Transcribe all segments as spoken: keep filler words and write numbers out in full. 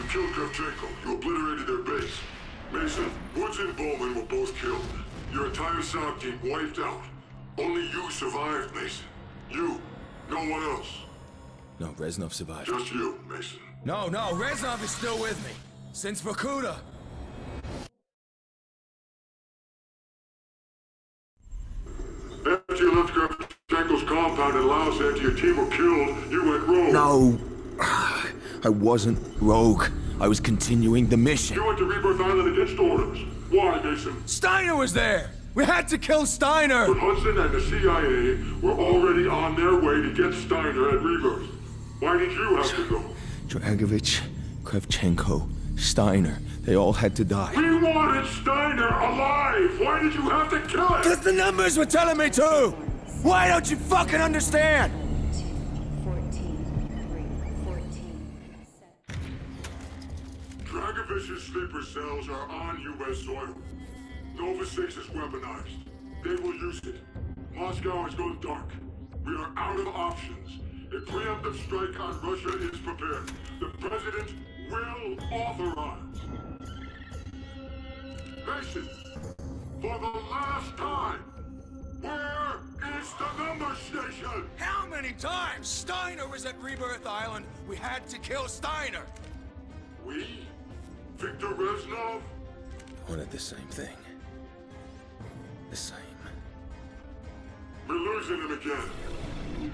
You killed Kravchenko. You obliterated their base. Mason, Woods and Bowman were both killed. Your entire SOC team wiped out. Only you survived, Mason. You. No one else. No, Reznov survived. Just you, Mason. No, no, Reznov is still with me. Since Vorkuta. After you left Kravchenko's compound in Laos after your team were killed, you went rogue. No. I wasn't rogue. I was continuing the mission. You went to Rebirth Island against orders. Why, Mason? Steiner was there! We had to kill Steiner! But Hudson and the C I A were already on their way to get Steiner at Rebirth. Why did you have to go? Dragovich, Kravchenko, Steiner, they all had to die. We wanted Steiner alive! Why did you have to kill him? Because the numbers were telling me to! Why don't you fucking understand? Dragovich's sleeper cells are on U S soil. Nova six is weaponized. They will use it. Moscow has gone dark. We are out of options. A preemptive strike on Russia is prepared. The President will authorize. Mason, for the last time, where is the number station? How many times? Steiner was at Rebirth Island. We had to kill Steiner. We? Victor Reznov? Wanted the same thing. The same. We're losing him again.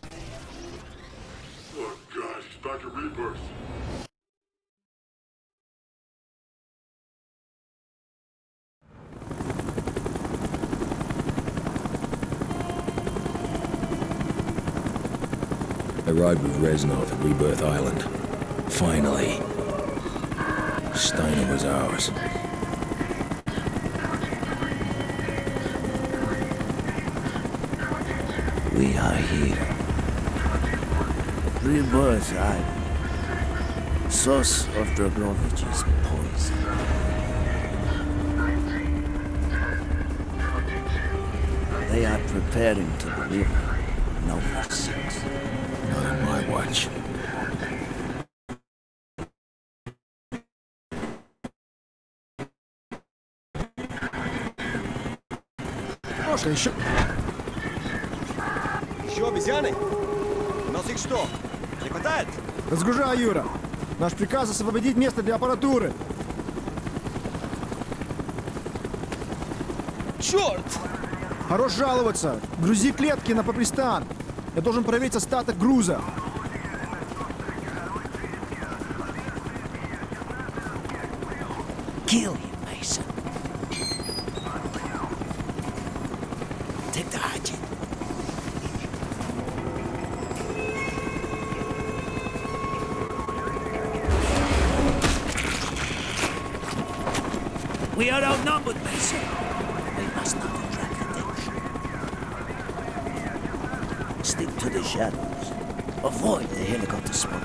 Oh God, he's back at Rebirth. I ride with Reznov at Rebirth Island. Finally. Steiner was ours. We are here. Rebirth Island. Source of Dragovich's poison. They are preparing to deliver Nova six. Not on my watch. Пошли еще. Еще обезьяны? У нас их что, не хватает? Разгружай, Юра. Наш приказ освободить место для аппаратуры. Черт! Хорош жаловаться. Грузи клетки на попристан. Я должен проверить остаток груза. Kill him, Mason. Take the hatchet. We are outnumbered, Mason. We must not attract attention. Stick to the shadows. Avoid the helicopter smoke.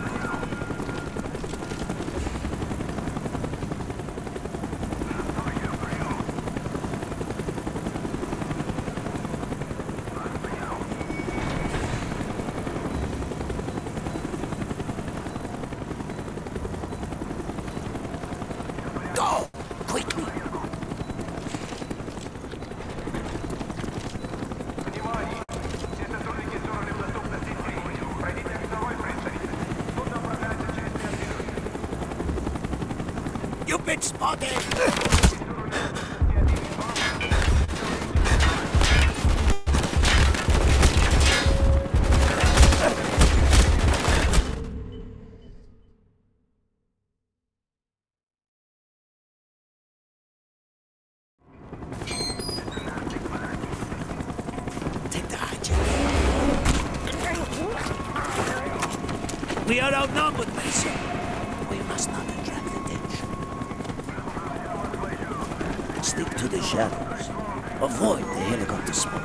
Go! Quickly! You've been spotted! Take the hatchet. We are outnumbered, Mason. We must not attract attention. Stick to the shadows. Avoid the helicopter smoke.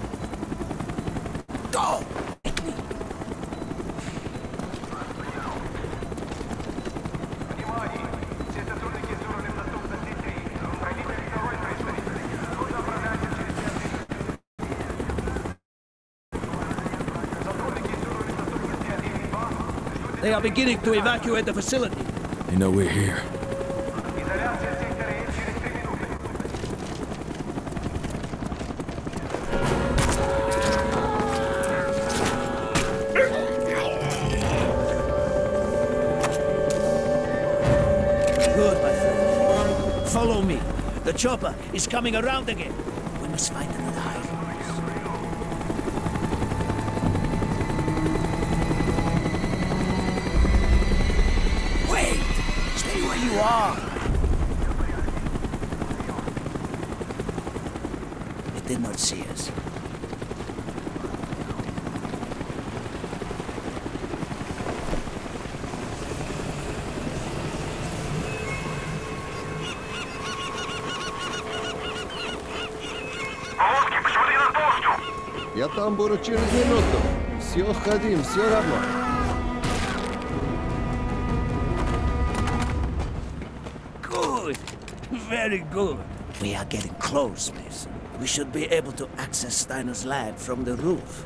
Go! Quickly! They are beginning to evacuate the facility. They know we're here. Good, my friend. Follow me. The chopper is coming around again. We must find another hiding place. Wait! Stay where you are. It did not see us. Я тамбуру через минуту. Все ходим, все равно. Good. Very good. We are getting close, Mason. We should be able to access Steiner's lab from the roof.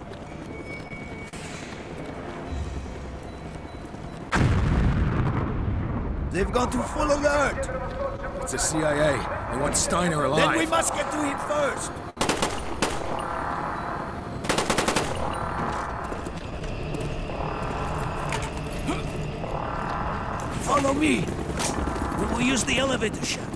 They've gone to full alert. It's the C I A. They want Steiner alive. Then we must get to him first. Follow me. We will use the elevator shaft.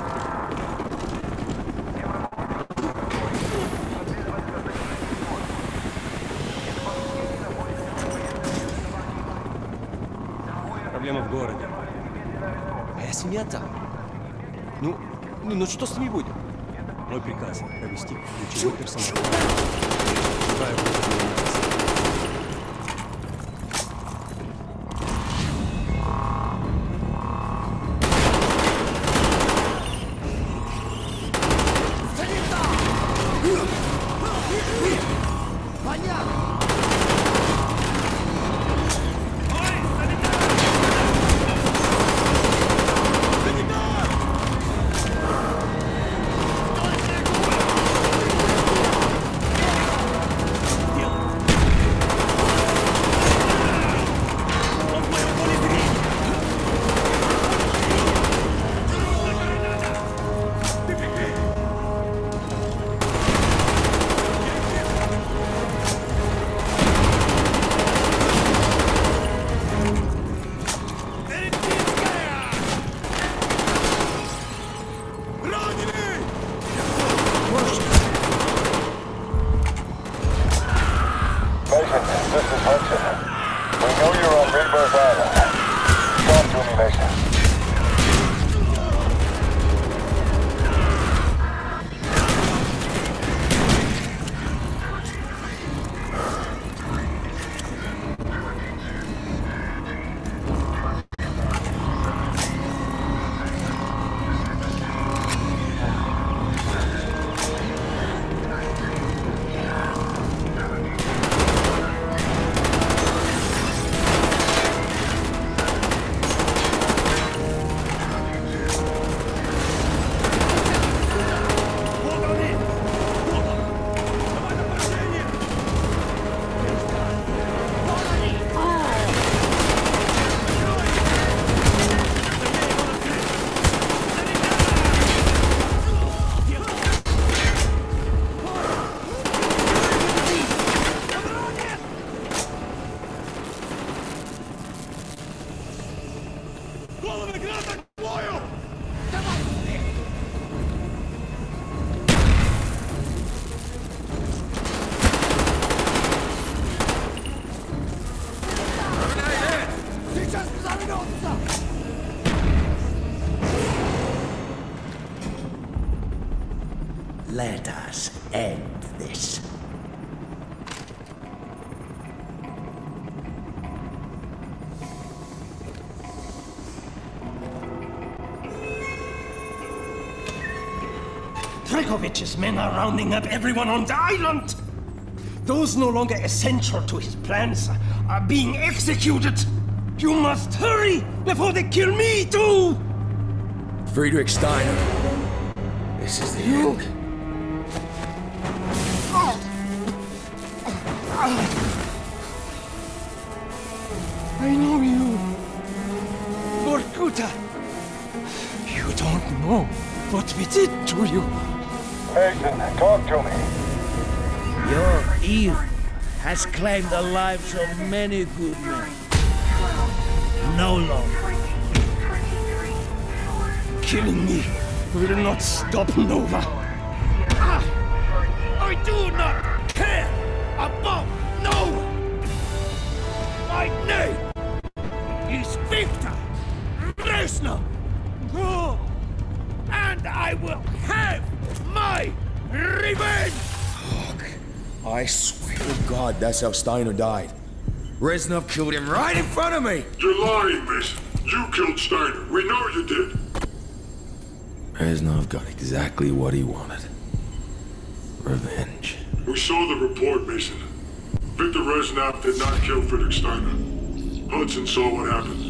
Проблема в городе. Моя семья там. Ну, ну, ну что с ними будет? Мой приказ — провести ключевой персонал. Живая будет заниматься. Let us end this. Dragovich's men are rounding up everyone on the island! Those no longer essential to his plans are being executed! You must hurry before they kill me too! Friedrich Steiner. This is the You... end. I executor! You don't know what we did to you. Mason, talk to me. Your evil has claimed the lives of many good men. No longer. Killing me will not stop Nova. I, I do not care about Nova. My name is Victor Reznov. Go, and I will have my revenge. Fuck. I swear to God, that's how Steiner died. Reznov killed him right in front of me! You're lying, Mason. You killed Steiner. We know you did. Reznov got exactly what he wanted. Revenge. We saw the report, Mason. Victor Reznov did not kill Friedrich Steiner. Hudson saw what happened.